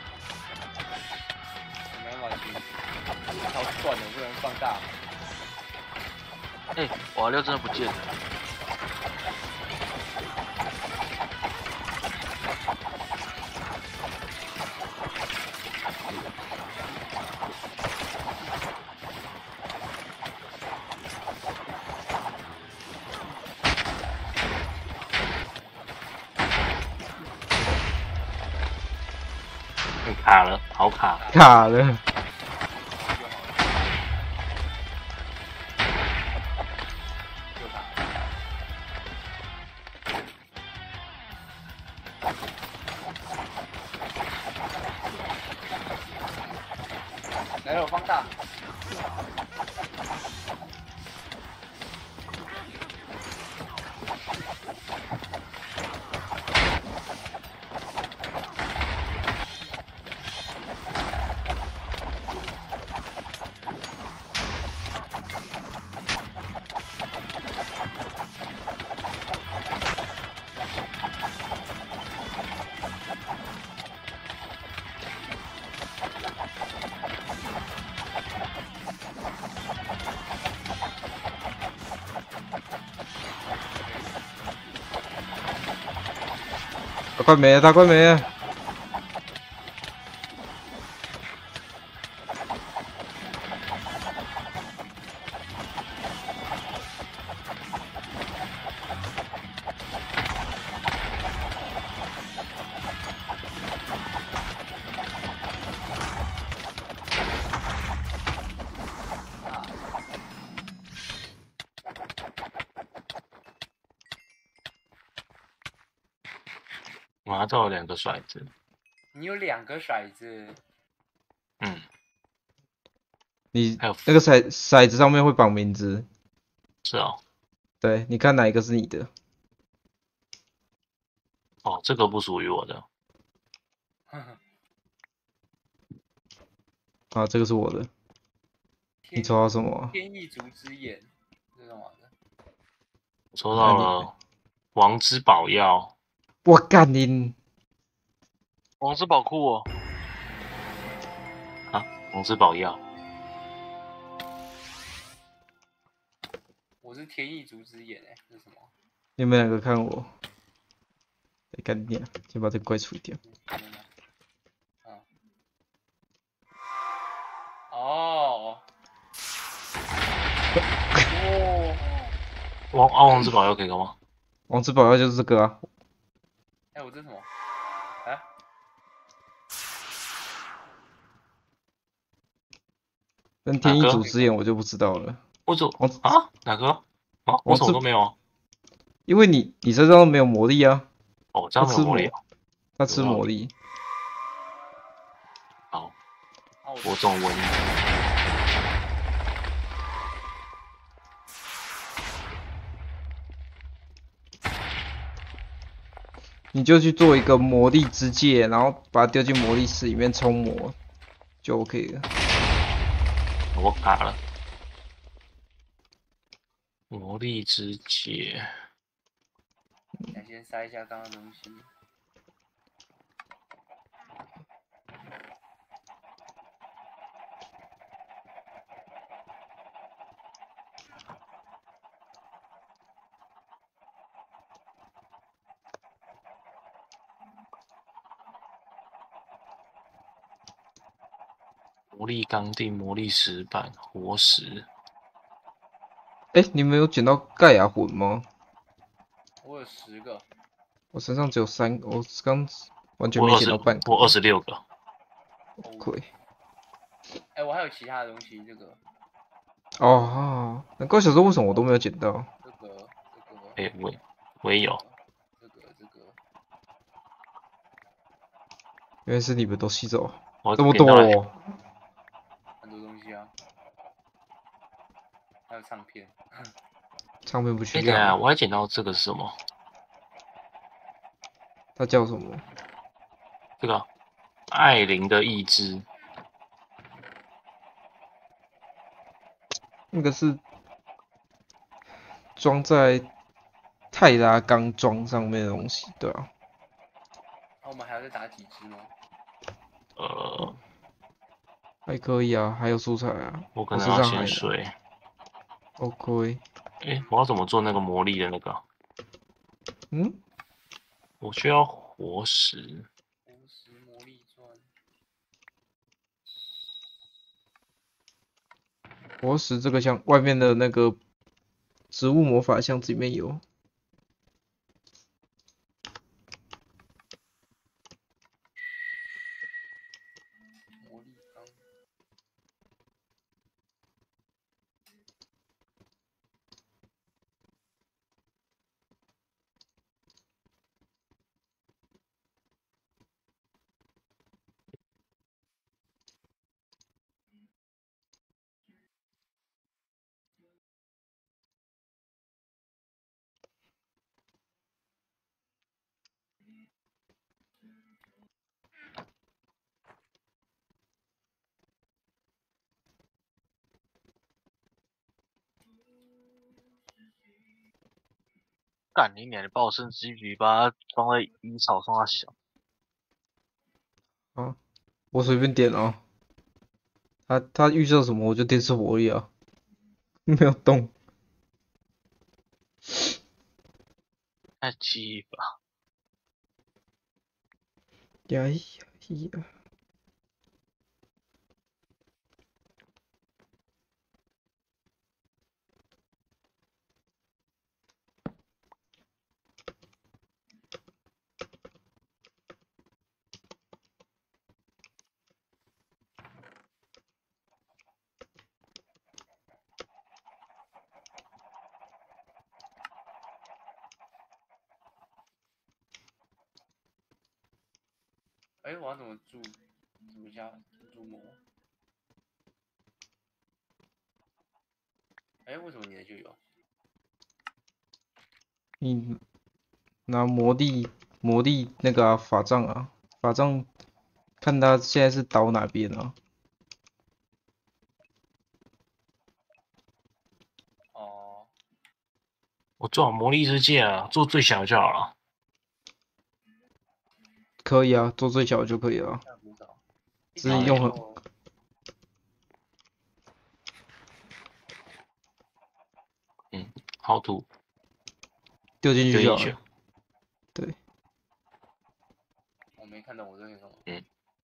没办法去，这条断了，不能放大。 哎、欸，瓦六真的不见了。 卡了，好卡。 卡了。 来了，我放大。 他快没了，他快没了。 我拿到了两个骰子。 你有两个骰子。 嗯。 你还有那个骰骰子上面会绑名字。 是哦。 对，你看哪一个是你的？ 哦，这个不属于我的。 啊，这个是我的。你抽到什么？ 天意足之眼，这是什么的？ 我抽到了王之宝药。 我干你！ 王之宝库哦。 啊，王之宝药。 我是天意足之眼哎、欸，这是什么？ 你们两个看我。哎，干你啊！先把这个怪除掉。 嗯。哦。哦。 王啊，王之宝药可以干嘛？ 王之宝药就是这个啊。 哎、欸，我这是什么？哎。 但天意祖之眼我就不知道了。 我走王啊？哪个？啊，我什么都没有啊。 因为你你身上都没有魔力啊。 哦，这样没有魔力啊。 他吃魔力。 好，我中瘟疫。 你就去做一个魔力之戒，然后把它丢进魔力石里面冲魔，就 OK 了。 我卡了。魔力之戒， 想先塞一下刚刚的东西。 魔力钢锭、魔力石板、活石。 哎、欸，你们有捡到盖亚魂吗？ 我有十个。 我身上只有三个，我刚完全我二十没捡到半，个。 我二十六个。 亏。 哎、欸，我还有其他的东西，这个。 哦，难怪小时候为什么我都没有捡到。 这个，这个。 哎、欸，我我也有。 这个，这个。 原来是你们都吸走， 这这么多、哦。 很多东西啊。还有唱片。 唱片不需哎、 要。 欸、啊，我还捡到这个是什么？ 它叫什么？ 这个艾琳的意志。 那个是装在泰拉钢桩上面的东西，对啊。 那、啊、我们还要再打几只吗？ 呃， 还可以啊，还有蔬菜啊。 我可能要先睡。 OK。 哎、欸，我要怎么做那个魔力的那个？ 嗯？ 我需要活石。 活石魔力砖。 活石这个箱外面的那个植物魔法箱子里面有。 魔力钢。 干你娘！你把我升级局把它装在衣草上，它小。 啊，我随便点啊。他他预设什么我就点什么而已啊，没有动。 太鸡巴！ 呀呀呀！ 哎、欸，我要怎么注？怎么加注魔？哎、欸，为什么你的就有？ 你拿魔力魔力那个、啊、法杖啊，法杖看他现在是倒哪边啊？ 哦。 我做好魔力之戒啊，做最小就好了。 可以啊，做最小就可以了。只是用很。 嗯，好土。 丢进去就好了。对。 我没看到我这个什么。 嗯。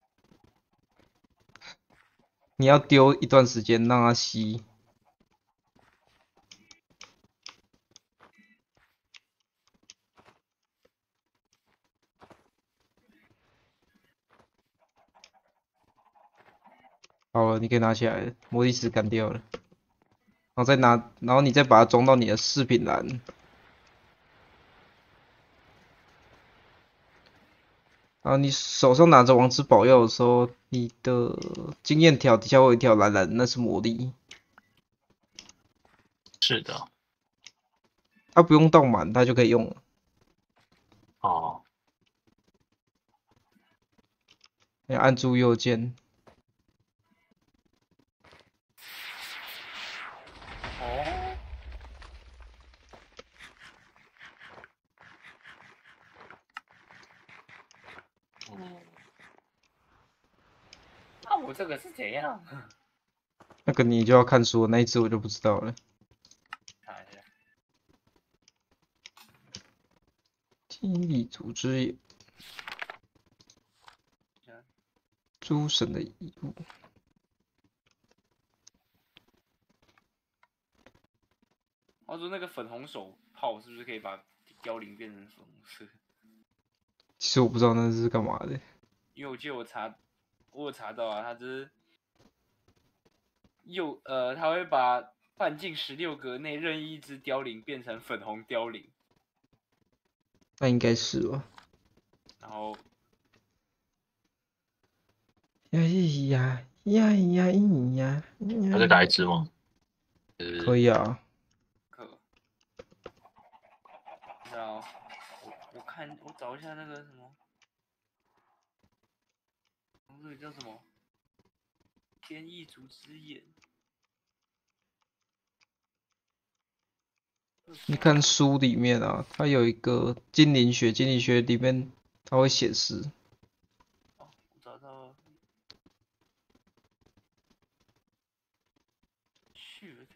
你要丢一段时间让它吸。好了，你可以拿起来了，魔力石干掉了，然后再拿，然后你再把它装到你的饰品栏。然后你手上拿着王之宝药的时候，你的经验条底下会有一条蓝蓝的，那是魔力。 是的。 它不用到满，它就可以用了。 哦。 要按住右键。 哦。嗯。啊，我这个是怎样？ 那个你就要看书，那一只我就不知道了。 看一下。 天地组织也，诸神的遗物。 话说那个粉红手炮是不是可以把凋零变成粉红色？ 其实我不知道那是干嘛的。 因为我记得我查，我有查到啊，它只是右呃，它会把半径十六格内任意一只凋零变成粉红凋零。 那应该是吧。 然后。 呀咿呀呀呀咿呀。 要再打一只吗？ 可以啊。 可。然后我我看我找一下那个什么，那个叫什么？天意组织眼。 你看书里面啊，它有一个精灵学，精灵学里面它会显示。 哦，我找到了。去了。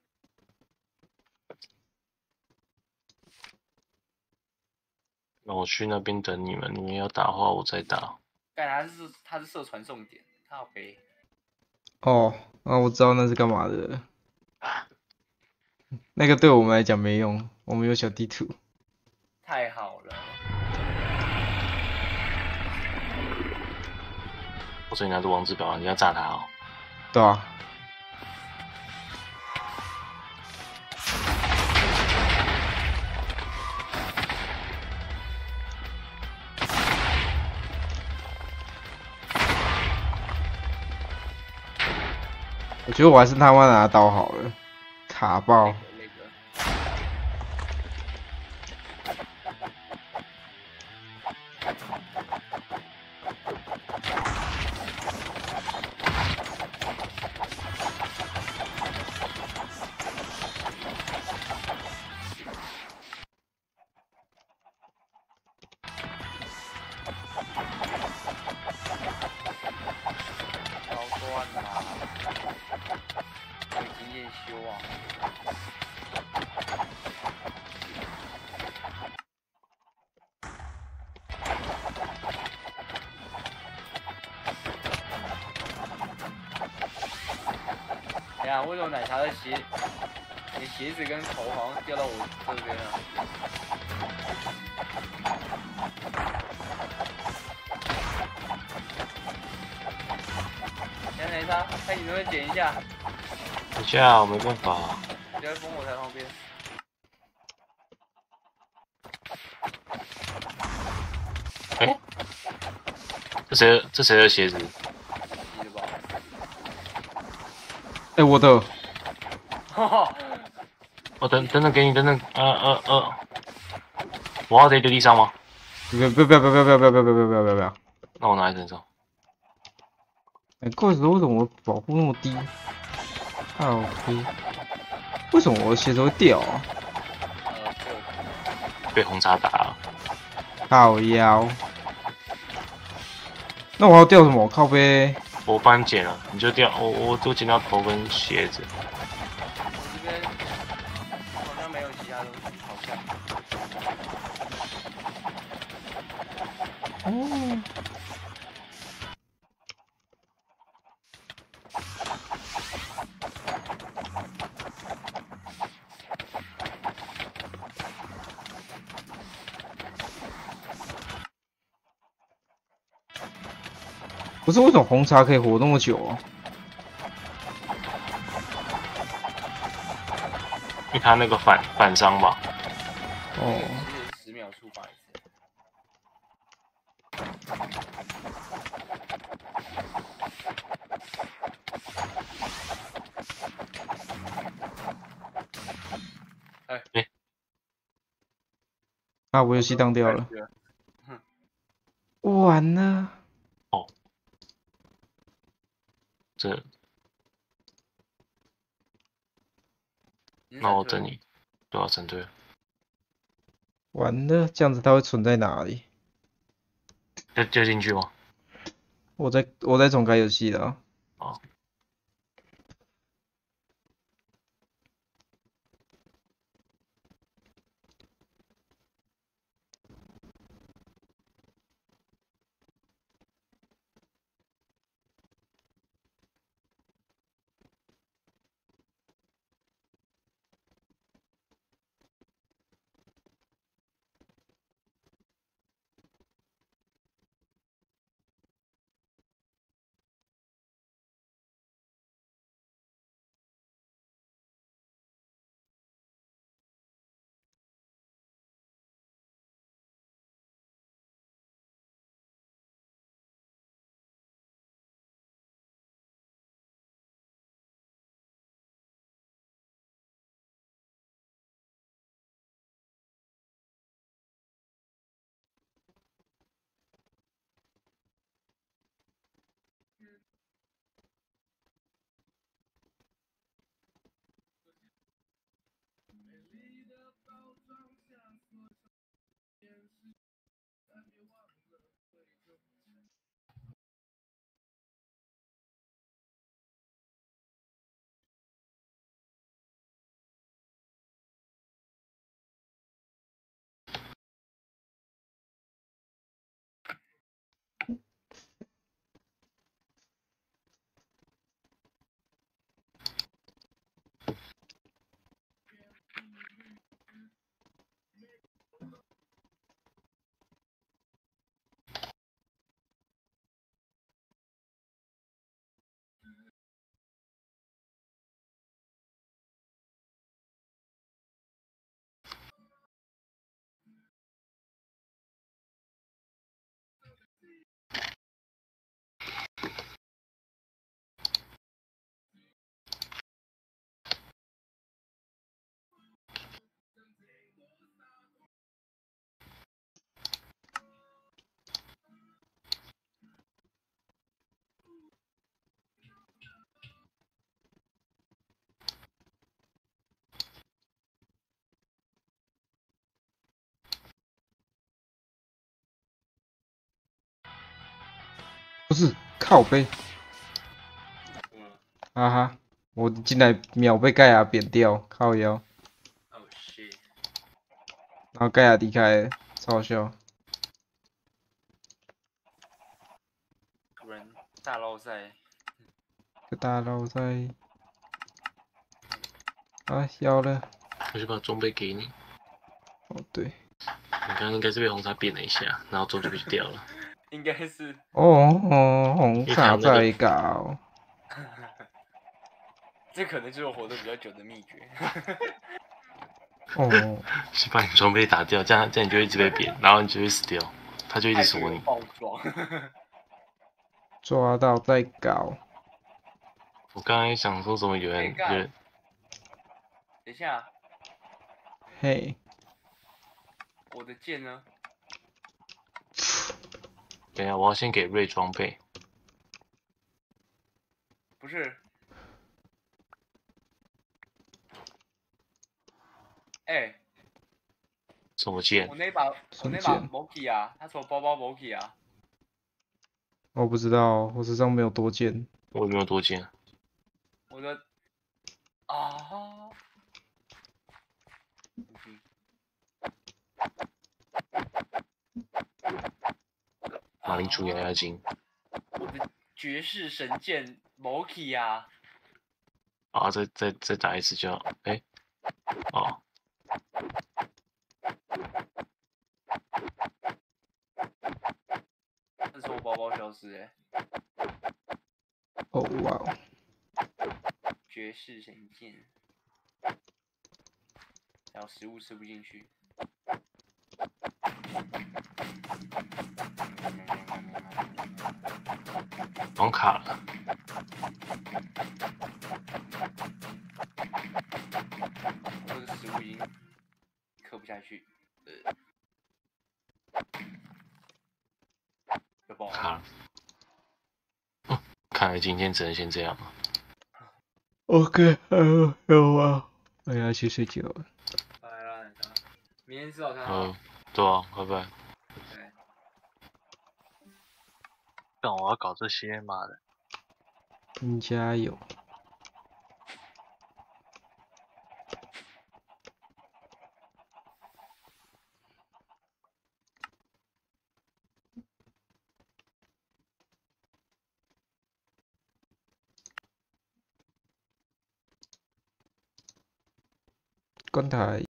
那我去那边等你们，你们要打的话我再打。 干，他是他是设传送点，靠北。 哦，啊，我知道那是干嘛的。那个对我们来讲没用，我们有小地图。 太好了。 我说你拿着王之表，你要炸他哦。 对啊。我觉得我还是他妈拿刀好了，卡爆。 等下，为什么奶茶的鞋，你的鞋子跟头好像掉到我这边了？等下奶茶，看你能不能捡一下。 等一下，我没办法。 你在烽火台旁边。 哎、欸，这谁？这谁的鞋子？ 你的吧。 哎、欸，我的。 哦，等等等，给你，等等，呃呃呃，我要直接丢地上吗？ 不要不要不要不要不要不要不要不要不要不要不要！ 那我拿在身上。 哎，怪不得为什么我保护那么低？啊 OK， 为什么我的鞋子会掉啊？ 被红茶打了。 靠腰。那我要掉什么？靠背。 我帮你捡了，你就掉，我我都捡到头跟鞋子。 我这边好像没有其他东西，好像。 哦。不是为什么红茶可以活那么久啊？ 因为他那个反反伤吧。 哦。 十秒触发一次。哎哎。 啊，我游戏当掉了。完了。 哦。 这你是那我闪退哦等你，对啊，闪退了， 完了，这样子它会存在哪里？ 就就进去吗？ 我在我在重开游戏了啊。 哦， 不是靠背， 嗯， 哈哈，我进来秒被盖亚扁掉，靠腰， 哦 shit， 然后盖亚离开了，超好笑。 突然大捞赛， 个大佬在，啊，要了， 我就把装备给你。 哦对， 你刚刚应该是被红茶扁了一下，然后装备就掉了。 应该是哦哦，红茶在搞， 这可能就是我活得比较久的秘诀。 哦， 是把你装备打掉，这样这样你就一直被扁，然后你就会死掉，他就一直太有锁你。 爆装。 抓到在搞， 我刚才想说什么有人哎干有人等一下， 嘿， 我的剑呢？ 等一下，我要先给瑞装备。 不是，哎、 什么剑我？那把我瞬那把间， Moki 啊，他从包包 Moki 啊， 我不知道，我身上没有多剑， 我有没有多剑？ 我的啊，嗯马铃薯压压惊。 我的绝世神剑 Moki 啊， 啊，再再再打一次就好。哎、哦， 他从我包包消失哎、 哦哇哦， 绝世神剑，然后食物吃不进去。 好像卡了。 我这个食物已经刻不下去，呃，要爆了。 卡了。哦， 看来今天只能先这样了。 OK，呃，有啊，我要去睡觉了。 拜啦，明天吃早餐啊嗯。，对啊，拜拜。 对， 但我要搞这些，妈的！ 你加油。关台。